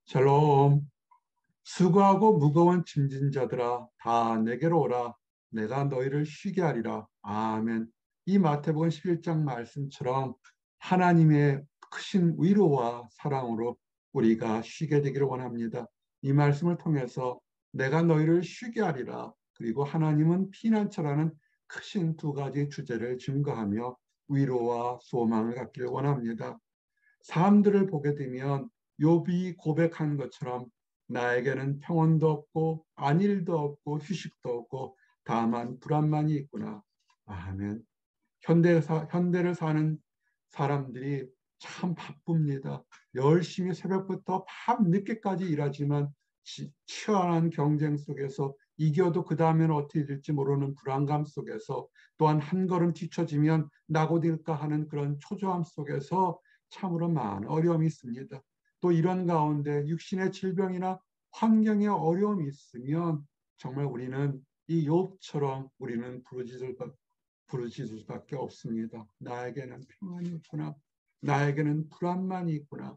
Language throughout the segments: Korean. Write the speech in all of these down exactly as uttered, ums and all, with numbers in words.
샬롬. 수고하고 무거운 짐진 자들아 다 내게로 오라. 내가 너희를 쉬게 하리라. 아멘. 이 마태복음 십일 장 말씀처럼 하나님의 크신 위로와 사랑으로 우리가 쉬게 되기를 원합니다. 이 말씀을 통해서 내가 너희를 쉬게 하리라. 그리고 하나님은 피난처라는 크신 두 가지 주제를 증거하며 위로와 소망을 갖기를 원합니다. 사람들을 보게 되면 욥이 고백한 것처럼 나에게는 평온도 없고 안일도 없고 휴식도 없고 다만 불안만이 있구나. 아멘. 현대 사, 현대를 사는 사람들이 참 바쁩니다. 열심히 새벽부터 밤 늦게까지 일하지만 치, 치열한 경쟁 속에서 이겨도 그 다음에는 어떻게 될지 모르는 불안감 속에서 또한 한 걸음 뒤처지면 낙오될까 하는 그런 초조함 속에서 참으로 많은 어려움이 있습니다. 또 이런 가운데 육신의 질병이나 환경의 어려움이 있으면 정말 우리는 이 욥처럼 우리는 부르짖을 부르짖을 수밖에 없습니다. 나에게는 평안이 있구나. 나에게는 불안만이 있구나.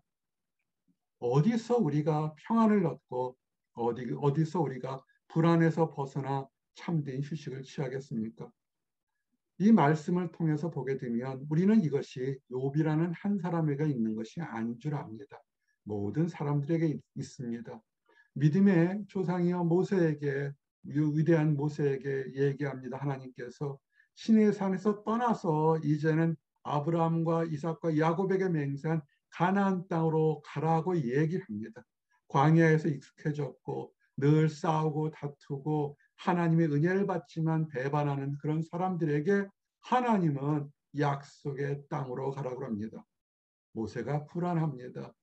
어디서 우리가 평안을 얻고 어디, 어디서 우리가 불안에서 벗어나 참된 휴식을 취하겠습니까? 이 말씀을 통해서 보게 되면 우리는 이것이 욥이라는 한 사람에게 있는 것이 아닌 줄 압니다. 모든 사람들에게 있습니다. 믿음의 조상이여 모세에게, 위대한 모세에게 얘기합니다. 하나님께서 시내 산에서 떠나서 이제는 아브라함과 이삭과 야곱에게 맹세한 가나안 땅으로 가라고 얘기를 합니다. 광야에서 익숙해졌고 늘 싸우고 다투고 하나님의 은혜를 받지만 배반하는 그런 사람들에게 하나님은 약속의 땅으로 가라고 합니다. 모세가 불안합니다.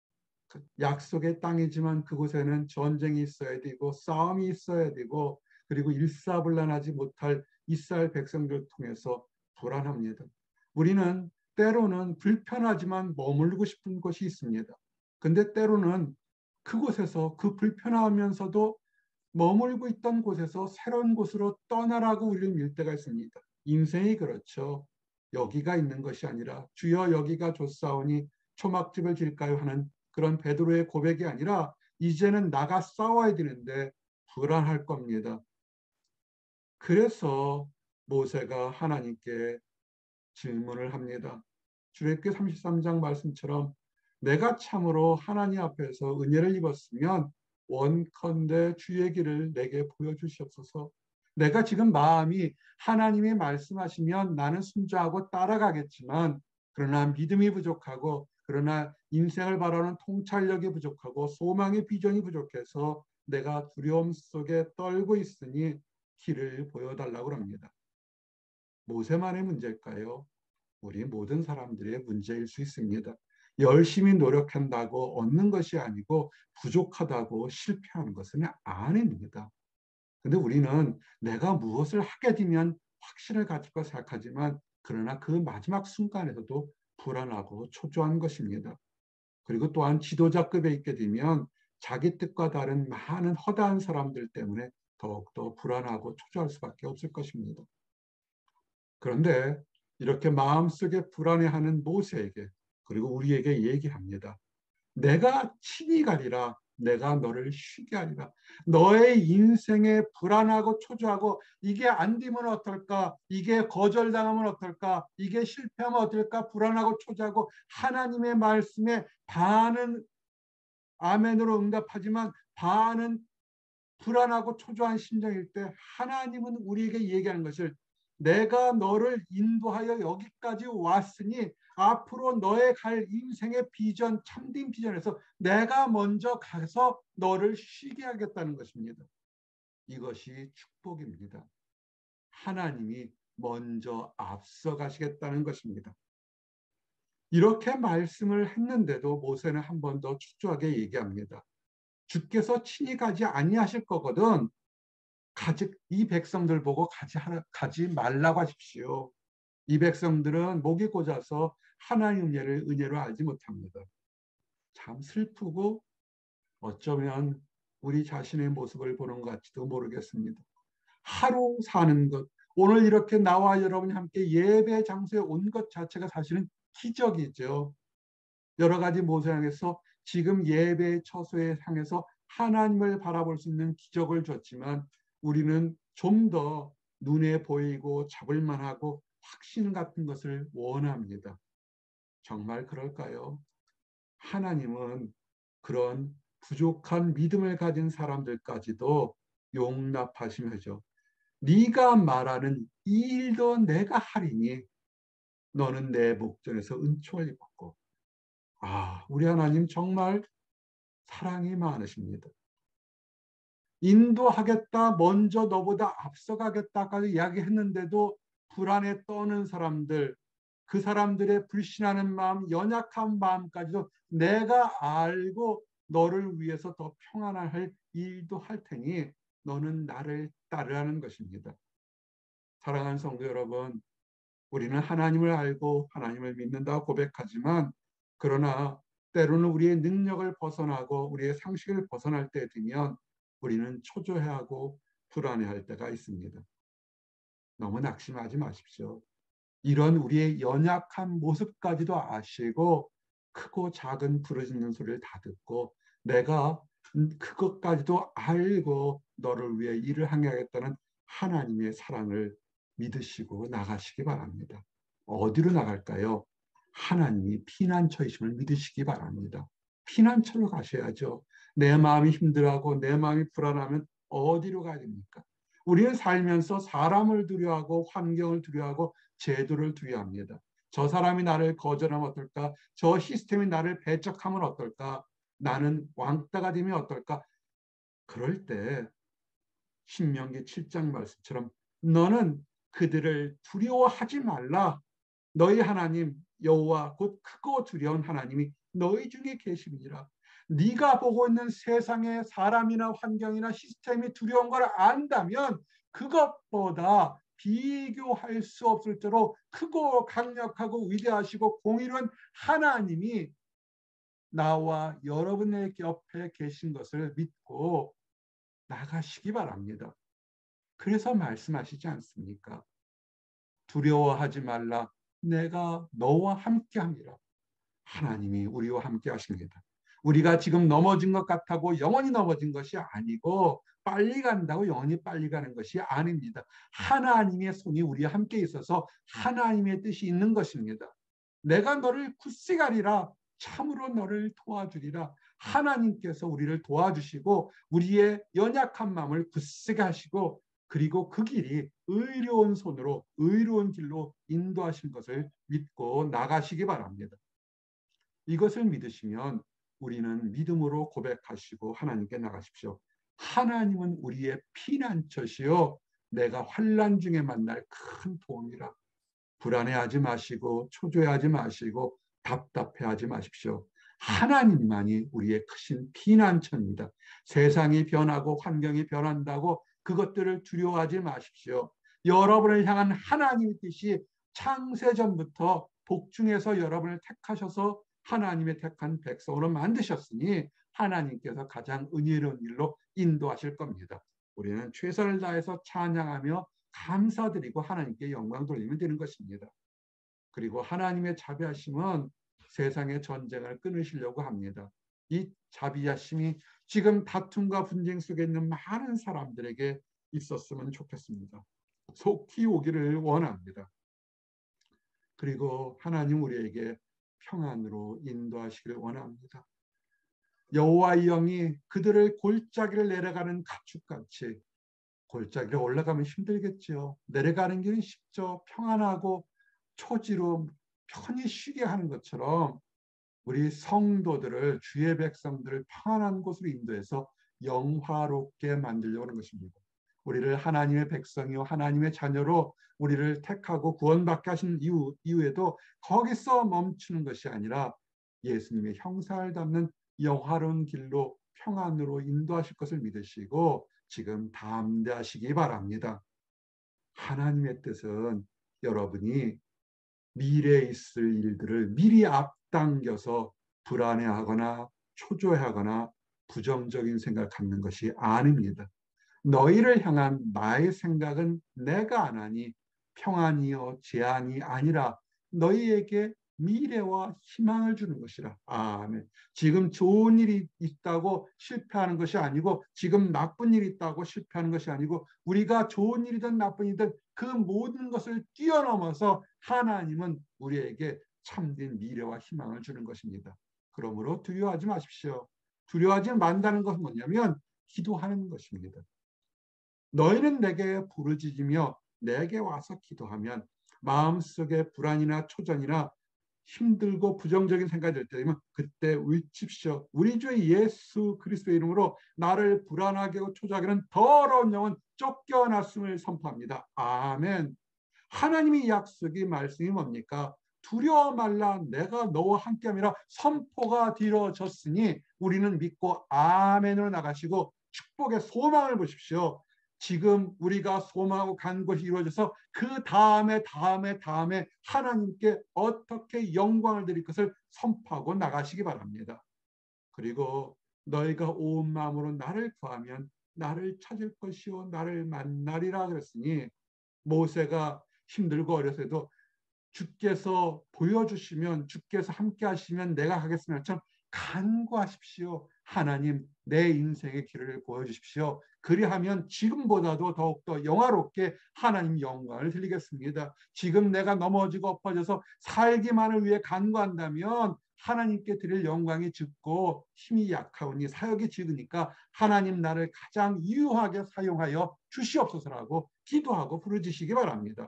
약속의 땅이지만 그곳에는 전쟁이 있어야 되고 싸움이 있어야 되고 그리고 일사불란하지 못할 이스라엘 백성들을 통해서 불안합니다. 우리는 때로는 불편하지만 머물고 싶은 곳이 있습니다. 근데 때로는 그곳에서 그 불편하면서도 머물고 있던 곳에서 새로운 곳으로 떠나라고 우리를 밀 때가 있습니다. 인생이 그렇죠. 여기가 있는 것이 아니라 주여 여기가 좋사오니 초막집을 질까요 하는 그런 베드로의 고백이 아니라 이제는 나가 싸워야 되는데 불안할 겁니다. 그래서 모세가 하나님께 질문을 합니다. 출애굽기 삼십삼 장 말씀처럼 내가 참으로 하나님 앞에서 은혜를 입었으면 원컨대 주의 길을 내게 보여주시옵소서. 내가 지금 마음이 하나님이 말씀하시면 나는 순종하고 따라가겠지만 그러나 믿음이 부족하고 그러나 인생을 바라는 통찰력이 부족하고 소망의 비전이 부족해서 내가 두려움 속에 떨고 있으니 길을 보여달라고 합니다. 모세만의 문제일까요? 우리 모든 사람들의 문제일 수 있습니다. 열심히 노력한다고 얻는 것이 아니고 부족하다고 실패하는 것은 아닙니다. 근데 우리는 내가 무엇을 하게 되면 확신을 가질 거 생각하지만 그러나 그 마지막 순간에서도 불안하고 초조한 것입니다. 그리고 또한 지도자급에 있게 되면 자기 뜻과 다른 많은 허다한 사람들 때문에 더욱더 불안하고 초조할 수밖에 없을 것입니다. 그런데 이렇게 마음속에 불안해하는 모세에게 그리고 우리에게 얘기합니다. 내가 친히 가리라. 내가 너를 쉬게 하리라. 너의 인생에 불안하고 초조하고 이게 안 되면 어떨까? 이게 거절당하면 어떨까? 이게 실패하면 어떨까? 불안하고 초조하고 하나님의 말씀에 반은 아멘으로 응답하지만 반은 불안하고 초조한 심정일 때 하나님은 우리에게 얘기하는 것을 내가 너를 인도하여 여기까지 왔으니 앞으로 너의 갈 인생의 비전, 참된 비전에서 내가 먼저 가서 너를 쉬게 하겠다는 것입니다. 이것이 축복입니다. 하나님이 먼저 앞서 가시겠다는 것입니다. 이렇게 말씀을 했는데도 모세는 한 번 더 초조하게 얘기합니다. 주께서 친히 가지 아니하실 거거든 가지, 이 백성들 보고 가지, 가지 말라고 하십시오. 이 백성들은 목이 꽂아서 하나님 은혜를 은혜로 알지 못합니다. 참 슬프고 어쩌면 우리 자신의 모습을 보는 것 같지도 모르겠습니다. 하루 사는 것, 오늘 이렇게 나와 여러분이 함께 예배 장소에 온 것 자체가 사실은 기적이죠. 여러 가지 모양에서 지금 예배 처소에 향해서 하나님을 바라볼 수 있는 기적을 줬지만 우리는 좀 더 눈에 보이고 잡을 만하고 확신 같은 것을 원합니다. 정말 그럴까요? 하나님은 그런 부족한 믿음을 가진 사람들까지도 용납하시면서 네가 말하는 이 일도 내가 하리니 너는 내 목전에서 은총을 입었고. 아, 우리 하나님 정말 사랑이 많으십니다. 인도하겠다, 먼저 너보다 앞서가겠다까지 이야기했는데도 불안에 떠는 사람들, 그 사람들의 불신하는 마음, 연약한 마음까지도 내가 알고 너를 위해서 더 평안할 일도 할 테니 너는 나를 따르라는 것입니다. 사랑하는 성도 여러분, 우리는 하나님을 알고 하나님을 믿는다고 고백하지만 그러나 때로는 우리의 능력을 벗어나고 우리의 상식을 벗어날 때 되면 우리는 초조해하고 불안해할 때가 있습니다. 너무 낙심하지 마십시오. 이런 우리의 연약한 모습까지도 아시고 크고 작은 부르짖는 소리를 다 듣고 내가 그것까지도 알고 너를 위해 일을 행하겠다는 하나님의 사랑을 믿으시고 나가시기 바랍니다. 어디로 나갈까요? 하나님이 피난처이심을 믿으시기 바랍니다. 피난처로 가셔야죠. 내 마음이 힘들어하고 내 마음이 불안하면 어디로 가야 됩니까? 우리는 살면서 사람을 두려워하고 환경을 두려워하고 제도를 두려워합니다. 저 사람이 나를 거절하면 어떨까? 저 시스템이 나를 배척하면 어떨까? 나는 왕따가 되면 어떨까? 그럴 때 신명기 칠 장 말씀처럼 너는 그들을 두려워하지 말라. 너희 하나님 여호와 곧 크고 두려운 하나님이 너희 중에 계심이니라. 네가 보고 있는 세상의 사람이나 환경이나 시스템이 두려운 걸 안다면 그것보다 비교할 수 없을 대로 크고 강력하고 위대하시고 공의로운 하나님이 나와 여러분의 옆에 계신 것을 믿고 나가시기 바랍니다. 그래서 말씀하시지 않습니까? 두려워하지 말라. 내가 너와 함께함이라. 하나님이 우리와 함께 하십니다. 우리가 지금 넘어진 것 같다고 영원히 넘어진 것이 아니고 빨리 간다고 영원히 빨리 가는 것이 아닙니다. 하나님의 손이 우리와 함께 있어서 하나님의 뜻이 있는 것입니다. 내가 너를 굳세 가리라. 참으로 너를 도와주리라. 하나님께서 우리를 도와주시고 우리의 연약한 마음을 굳세게 하시고 그리고 그 길이 의로운 손으로 의로운 길로 인도하신 것을 믿고 나가시기 바랍니다. 이것을 믿으시면 우리는 믿음으로 고백하시고 하나님께 나가십시오. 하나님은 우리의 피난처시요 내가 환난 중에 만날 큰 도움이라. 불안해하지 마시고 초조해하지 마시고 답답해하지 마십시오. 하나님만이 우리의 크신 피난처입니다. 세상이 변하고 환경이 변한다고 그것들을 두려워하지 마십시오. 여러분을 향한 하나님의 뜻이 창세전부터 복중에서 여러분을 택하셔서 하나님의 택한 백성으로 만드셨으니 하나님께서 가장 은혜로운 일로 인도하실 겁니다. 우리는 최선을 다해서 찬양하며 감사드리고 하나님께 영광 돌리면 되는 것입니다. 그리고 하나님의 자비하심은 세상의 전쟁을 끊으시려고 합니다. 이 자비하심이 지금 다툼과 분쟁 속에 있는 많은 사람들에게 있었으면 좋겠습니다. 속히 오기를 원합니다. 그리고 하나님 우리에게 평안으로 인도하시기를 원합니다. 여호와의 영이 그들을 골짜기를 내려가는 가축같이, 골짜기를 올라가면 힘들겠죠. 내려가는 길은 쉽죠. 평안하고 초지로 편히 쉬게 하는 것처럼 우리 성도들을, 주의 백성들을 평안한 곳으로 인도해서 영화롭게 만들려고 하는 것입니다. 우리를 하나님의 백성이요 하나님의 자녀로 우리를 택하고 구원받게 하신 이후, 이후에도 거기서 멈추는 것이 아니라 예수님의 형상을 담는 영화로운 길로 평안으로 인도하실 것을 믿으시고 지금 담대하시기 바랍니다. 하나님의 뜻은 여러분이 미래에 있을 일들을 미리 앞당겨서 불안해하거나 초조해하거나 부정적인 생각을 갖는 것이 아닙니다. 너희를 향한 나의 생각은 내가 안 하니 평안이요 재앙이 아니라 너희에게 미래와 희망을 주는 것이라. 아멘. 지금 좋은 일이 있다고 실패하는 것이 아니고, 지금 나쁜 일이 있다고 실패하는 것이 아니고, 우리가 좋은 일이든 나쁜 일이든 그 모든 것을 뛰어넘어서 하나님은 우리에게 참된 미래와 희망을 주는 것입니다. 그러므로 두려워하지 마십시오. 두려워하지 말다는 것은 뭐냐면 기도하는 것입니다. 너희는 내게 부르짖으며 내게 와서 기도하면, 마음속에 불안이나 초전이나 힘들고 부정적인 생각이 들 때면 그때 외칩시오. 우리 주 예수 그리스도의 이름으로 나를 불안하게 하고 초조하게 하는 더러운 영은 쫓겨났음을 선포합니다. 아멘. 하나님의 약속이 말씀이 뭡니까? 두려워 말라, 내가 너와 함께함이라 선포가 이루어졌으니 우리는 믿고 아멘으로 나가시고 축복의 소망을 보십시오. 지금 우리가 소망하고 간 것이 이루어져서 그 다음에 다음에 다음에 하나님께 어떻게 영광을 드릴 것을 선포하고 나가시기 바랍니다. 그리고 너희가 온 마음으로 나를 구하면 나를 찾을 것이요 나를 만나리라 그랬으니, 모세가 힘들고 어려서도 주께서 보여주시면, 주께서 함께 하시면 내가 하겠습니다처럼 간구하십시오. 하나님, 내 인생의 길을 보여주십시오. 그리하면 지금보다도 더욱더 영화롭게 하나님 영광을 드리겠습니다. 지금 내가 넘어지고 엎어져서 살기만을 위해 간구한다면 하나님께 드릴 영광이 적고 힘이 약하오니 사역이 적으니까 하나님 나를 가장 유효하게 사용하여 주시옵소서라고 기도하고 부르짖으시기 바랍니다.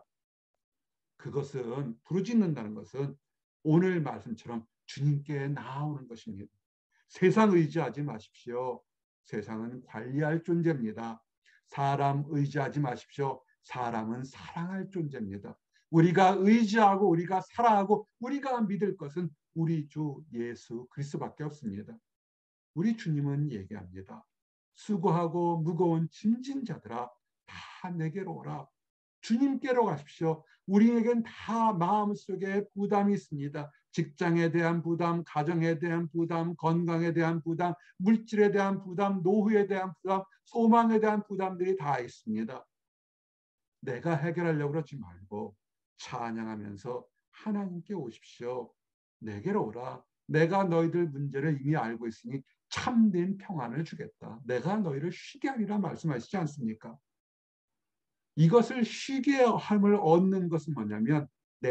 그것은, 부르짖는다는 것은 오늘 말씀처럼 주님께 나아오는 것입니다. 세상 의지하지 마십시오. 세상은 관리할 존재입니다. 사람 의지하지 마십시오. 사람은 사랑할 존재입니다. 우리가 의지하고 우리가 사랑하고 우리가 믿을 것은 우리 주 예수 그리스도밖에 없습니다. 우리 주님은 얘기합니다. 수고하고 무거운 짐진 자들아 다 내게로 오라. 주님께로 가십시오. 우리에겐 다 마음속에 부담이 있습니다. 직장에 대한 부담, 가정에 대한 부담, 건강에 대한 부담, 물질에 대한 부담, 노후에 대한 부담, 소망에 대한 부담들이 다 있습니다. 내가 해결하려고 그러지 말고 찬양하면서 하나님께 오십시오. 내게로 오라. 내가 너희들 문제를 이미 알고 있으니 참된 평안을 주겠다. 내가 너희를 쉬게 하리라 말씀하시지 않습니까? 이것을 쉬게 함을 얻는 것은 뭐냐면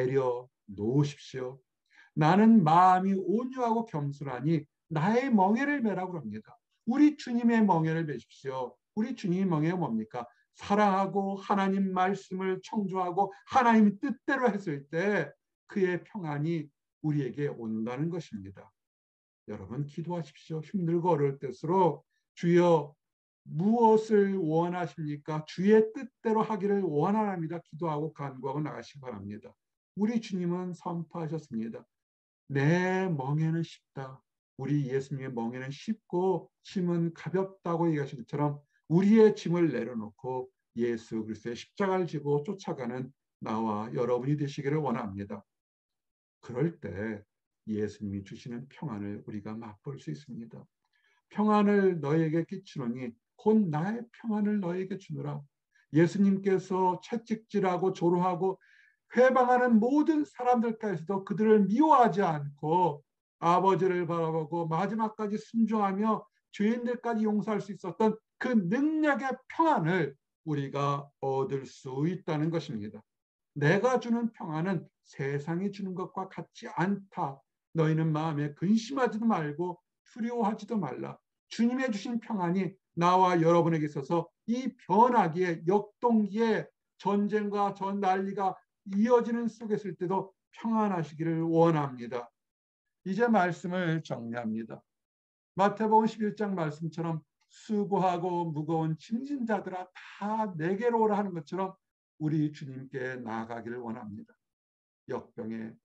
내려놓으십시오. 나는 마음이 온유하고 겸손하니 나의 멍에를 메라고 합니다. 우리 주님의 멍에를 메십시오. 우리 주님의 멍에가 뭡니까? 사랑하고 하나님 말씀을 청조하고 하나님 뜻대로 했을 때 그의 평안이 우리에게 온다는 것입니다. 여러분 기도하십시오. 힘들고 어려울 때일수록 주여 무엇을 원하십니까? 주의 뜻대로 하기를 원하랍니다. 기도하고 간구하고 나가시기 바랍니다. 우리 주님은 선포하셨습니다. 내 멍에는 쉽다. 우리 예수님의 멍에는 쉽고 짐은 가볍다고 얘기하신 것처럼 우리의 짐을 내려놓고 예수 그리스도의 십자가를 지고 쫓아가는 나와 여러분이 되시기를 원합니다. 그럴 때 예수님이 주시는 평안을 우리가 맛볼 수 있습니다. 평안을 너에게 끼치노니 곧 나의 평안을 너에게 주노라. 예수님께서 채찍질하고 조롱하고 회방하는 모든 사람들까지도 그들을 미워하지 않고 아버지를 바라보고 마지막까지 순종하며 죄인들까지 용서할 수 있었던 그 능력의 평안을 우리가 얻을 수 있다는 것입니다. 내가 주는 평안은 세상이 주는 것과 같지 않다. 너희는 마음에 근심하지도 말고 두려워하지도 말라. 주님의 주신 평안이 나와 여러분에게 있어서 이 변화기에, 역동기에 전쟁과 전 난리가 이어지는 속에 있을 때도 평안하시기를 원합니다. 이제 말씀을 정리합니다. 마태복음 십일 장 말씀처럼 수고하고 무거운 짐진 자들아 다 내게로 오라 하는 것처럼 우리 주님께 나아가기를 원합니다. 역병의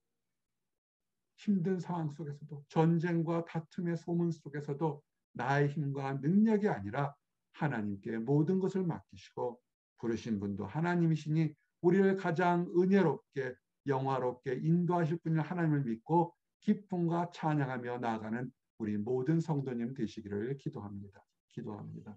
힘든 상황 속에서도, 전쟁과 다툼의 소문 속에서도 나의 힘과 능력이 아니라 하나님께 모든 것을 맡기시고, 부르신 분도 하나님이시니 우리를 가장 은혜롭게 영화롭게 인도하실 분을 하나님을 믿고 기쁨과 찬양하며 나아가는 우리 모든 성도님 되시기를 기도합니다. 기도합니다.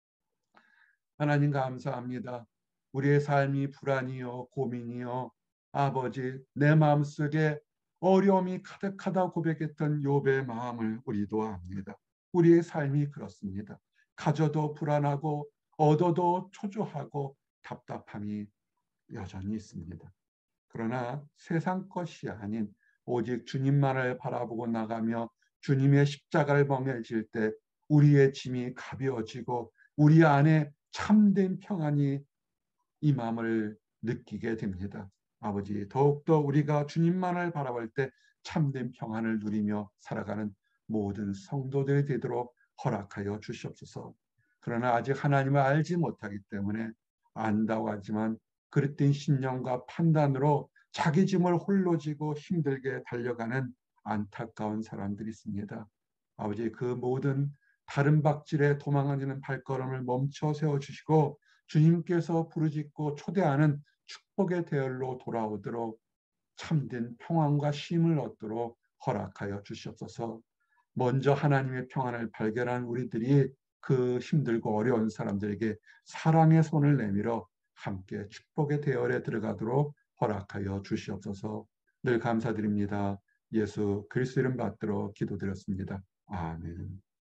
하나님 감사합니다. 우리의 삶이 불안이요 고민이요 아버지 내 마음속에 어려움이 가득하다 고백했던 욥의 마음을 우리도 압니다. 우리의 삶이 그렇습니다. 가져도 불안하고 얻어도 초조하고 답답함이 여전히 있습니다. 그러나 세상 것이 아닌 오직 주님만을 바라보고 나가며 주님의 십자가를 범해질 때 우리의 짐이 가벼워지고 우리 안에 참된 평안이 임함을 느끼게 됩니다. 아버지, 더욱더 우리가 주님만을 바라볼 때 참된 평안을 누리며 살아가는 모든 성도들이 되도록 허락하여 주시옵소서. 그러나 아직 하나님을 알지 못하기 때문에 안다고 하지만 그릇된 신념과 판단으로 자기 짐을 홀로 지고 힘들게 달려가는 안타까운 사람들이 있습니다. 아버지, 그 모든 다른 박질에 도망하는 발걸음을 멈춰 세워주시고 주님께서 부르짖고 초대하는 축복의 대열로 돌아오도록 참된 평안과 쉼을 얻도록 허락하여 주시옵소서. 먼저 하나님의 평안을 발견한 우리들이 그 힘들고 어려운 사람들에게 사랑의 손을 내밀어 함께 축복의 대열에 들어가도록 허락하여 주시옵소서. 늘 감사드립니다. 예수 그리스도 이름 받들어 기도드렸습니다. 아멘.